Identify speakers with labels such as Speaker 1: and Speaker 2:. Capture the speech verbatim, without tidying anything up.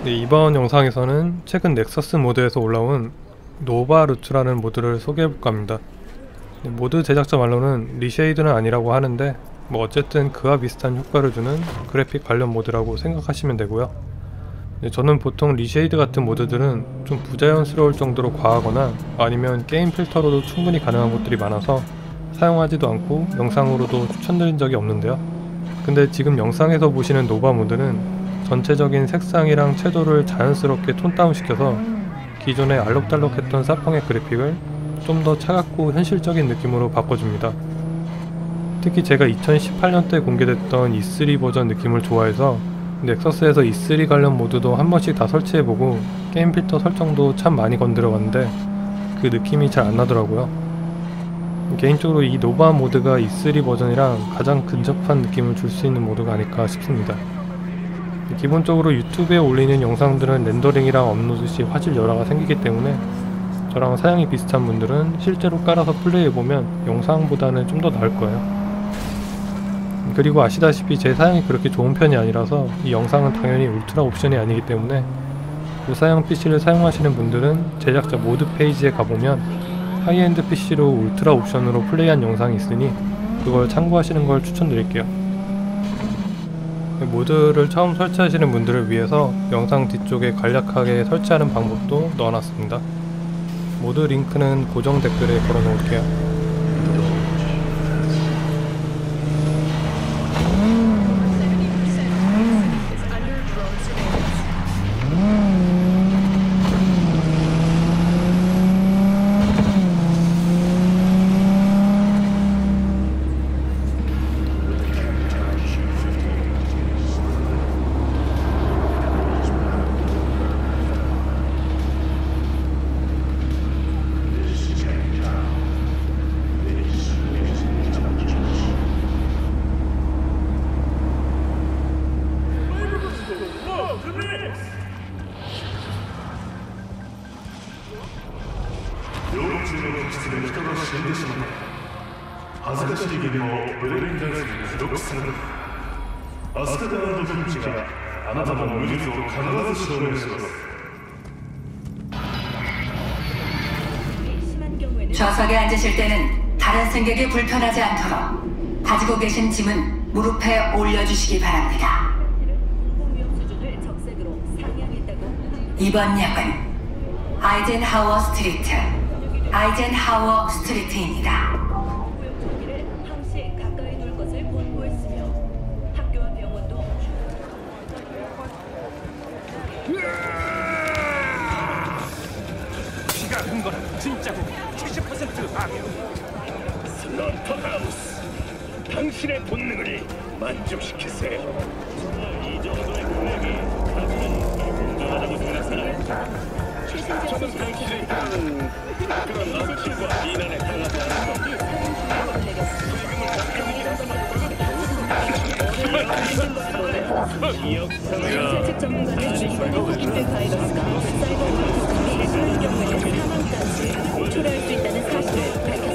Speaker 1: 네, 이번 영상에서는 최근 넥서스 모드에서 올라온 노바 루트라는 모드를 소개해볼까 합니다. 네, 모드 제작자 말로는 리쉐이드는 아니라고 하는데 뭐 어쨌든 그와 비슷한 효과를 주는 그래픽 관련 모드라고 생각하시면 되고요. 네, 저는 보통 리쉐이드 같은 모드들은 좀 부자연스러울 정도로 과하거나 아니면 게임 필터로도 충분히 가능한 것들이 많아서 사용하지도 않고 영상으로도 추천드린 적이 없는데요. 근데 지금 영상에서 보시는 노바 모드는 전체적인 색상이랑 채도를 자연스럽게 톤 다운 시켜서 기존의 알록달록했던 사펑의 그래픽을 좀 더 차갑고 현실적인 느낌으로 바꿔줍니다. 특히 제가 이천십팔 년도에 공개됐던 이 쓰리 버전 느낌을 좋아해서 넥서스에서 이 쓰리 관련 모드도 한 번씩 다 설치해보고 게임 필터 설정도 참 많이 건드려봤는데 그 느낌이 잘 안나더라고요. 개인적으로 이 노바 모드가 이 쓰리 버전이랑 가장 근접한 느낌을 줄 수 있는 모드가 아닐까 싶습니다. 기본적으로 유튜브에 올리는 영상들은 렌더링이랑 업로드 시 화질 열화가 생기기 때문에 저랑 사양이 비슷한 분들은 실제로 깔아서 플레이해보면 영상보다는 좀 더 나을 거예요. 그리고 아시다시피 제 사양이 그렇게 좋은 편이 아니라서 이 영상은 당연히 울트라 옵션이 아니기 때문에 그 사양 피씨를 사용하시는 분들은 제작자 모드 페이지에 가보면 하이엔드 피씨로 울트라 옵션으로 플레이한 영상이 있으니 그걸 참고하시는 걸 추천드릴게요. 모드를 처음 설치하시는 분들을 위해서 영상 뒤쪽에 간략하게 설치하는 방법도 넣어놨습니다. 모드 링크는 고정 댓글에 걸어놓을게요.
Speaker 2: 좌석에 앉으실 때는 다른 승객이 불편하지 않도록 가지고 계신 짐은 무릎에 올려주시기 바랍니다. 이번 역은 아이젠하워 스트리트, 아이젠하워 스트리트입니다.
Speaker 3: 피가 흐른 거는 진짜 고기 칠십 퍼센트 파괴. 슬러터하우스, 당신의 본능을 만족시키세요. 이 정도의 금액이 공정하다고 생각하나요? 저는 당신의 그런 남친과 비난에 당하지 않은 것.
Speaker 4: 세책 전문가는 주의하는 인대 바이러스가 사이버 공격이 심한 경우에는 사망까지 초래할 수 있다는 사실을 밝혔습니다.